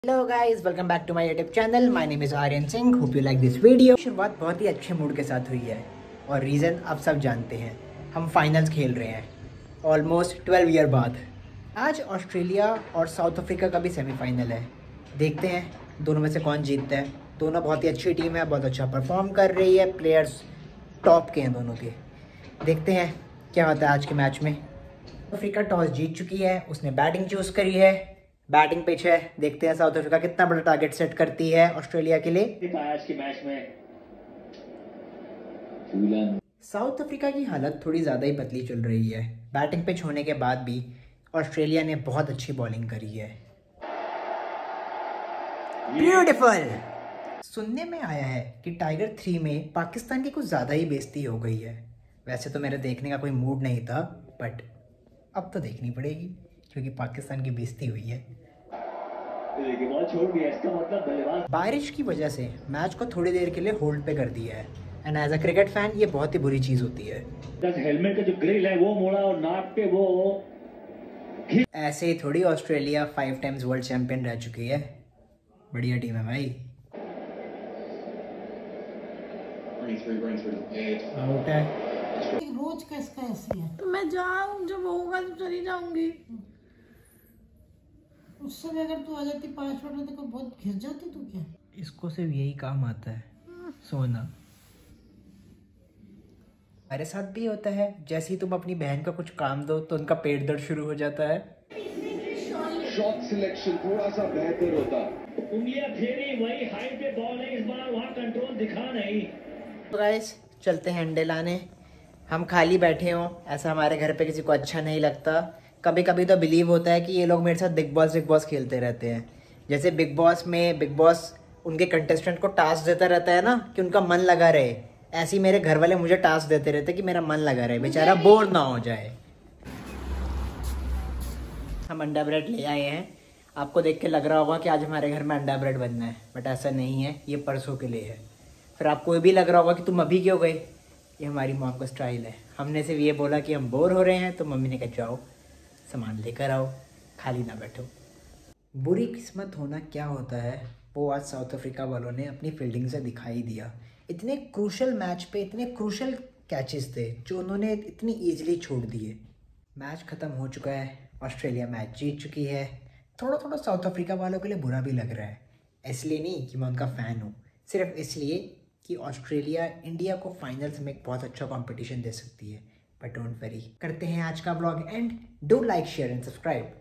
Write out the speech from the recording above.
Hello guys, welcome back to my YouTube channel. My name is Aryan Singh. Hope you like this video. शुरुआत बहुत ही अच्छे mood के साथ हुई है और रीज़न आप सब जानते हैं, हम फाइनल्स खेल रहे हैं ऑलमोस्ट 12 ईयर बाद। आज ऑस्ट्रेलिया और साउथ अफ्रीका का भी सेमीफाइनल है। देखते हैं दोनों में से कौन जीतता है। दोनों बहुत ही अच्छी टीम है, बहुत अच्छा परफॉर्म कर रही है, प्लेयर्स टॉप के हैं दोनों के। देखते हैं क्या होता है आज के मैच में। अफ्रीका टॉस जीत चुकी है, उसने बैटिंग चूज़ करी है, बैटिंग पिच है। देखते हैं साउथ अफ्रीका कितना बड़ा टारगेट सेट करती है ऑस्ट्रेलिया के लिए। आज के मैच में साउथ अफ्रीका की हालत थोड़ी ज़्यादा ही पतली चल रही है। बैटिंग पिच होने के बाद भी ऑस्ट्रेलिया ने बहुत अच्छी बॉलिंग करी है। ब्यूटीफुल। सुनने में आया है कि टाइगर 3 में पाकिस्तान की कुछ ज़्यादा ही बेइज्जती हो गई है। वैसे तो मेरा देखने का कोई मूड नहीं था, बट अब तो देखनी पड़ेगी क्योंकि पाकिस्तान की बेइज्जती हुई है। छोड़ दिया, इसका मतलब बल्लेबाज बारिश की वजह से मैच को थोड़ी देर के लिए होल्ड पे कर दिया है। And as a cricket fan ये बहुत ही बुरी चीज़ होती है। हेलमेट का जो ग्रिल है वो मोड़ा और नाक पे वो ऐसे ही थोड़ी ऑस्ट्रेलिया 5 टाइम्स वर्ल्ड चैंपियन रह चुकी है। बढ़िया टीम है भाई। आउट है। रोज का इसका ऐसी है, तो मैं जाऊँ, जब होगा तो चली जाऊंगी। उस समय अगर तू आ जाती 5 मिनट में तो बहुत घिस जाती तू। क्या इसको सिर्फ यही काम आता है, सोना। मेरे साथ भी होता है, जैसे ही तुम अपनी बहन का कुछ काम दो तो उनका पेट दर्द शुरू हो जाता है। शॉट सिलेक्शन थोड़ा सा बेहतर होता। उंगलियां फेरी, वही हाइट पे बॉल है, इस बार वहाँ कंट्रोल दिखा नहीं। तो गाइस चलते हैं अंडे लाने। हम खाली बैठे हों ऐसा हमारे घर पे किसी को अच्छा नहीं लगता। कभी कभी तो बिलीव होता है कि ये लोग मेरे साथ बिग बॉस खेलते रहते हैं। जैसे बिग बॉस उनके कंटेस्टेंट को टास्क देता रहता है ना कि उनका मन लगा रहे, ऐसे ही मेरे घर वाले मुझे टास्क देते रहते कि मेरा मन लगा रहे, बेचारा बोर ना हो जाए। हम अंडा ब्रेड ले आए हैं। आपको देख के लग रहा होगा कि आज हमारे घर में अंडा ब्रेड बनना है, बट ऐसा नहीं है, ये परसों के लिए है। फिर आपको ये भी लग रहा होगा कि तुम अभी क्यों गए। ये हमारी मॉम का स्टाइल है। हमने सिर्फ ये बोला कि हम बोर हो रहे हैं तो मम्मी ने कहा जाओ सामान लेकर आओ, खाली ना बैठो। बुरी किस्मत होना क्या होता है वो आज साउथ अफ्रीका वालों ने अपनी फील्डिंग से दिखाई दिया। इतने क्रूशल मैच पे इतने क्रूशल कैचेस थे जो उन्होंने इतनी ईजिली छोड़ दिए। मैच ख़त्म हो चुका है, ऑस्ट्रेलिया मैच जीत चुकी है। थोड़ा थोड़ा साउथ अफ्रीका वालों के लिए बुरा भी लग रहा है, इसलिए नहीं कि मैं उनका फ़ैन हूँ, सिर्फ इसलिए कि ऑस्ट्रेलिया इंडिया को फाइनल्स में एक बहुत अच्छा कंपटीशन दे सकती है। बट डोंट वरी, करते हैं आज का blog and do like share and subscribe.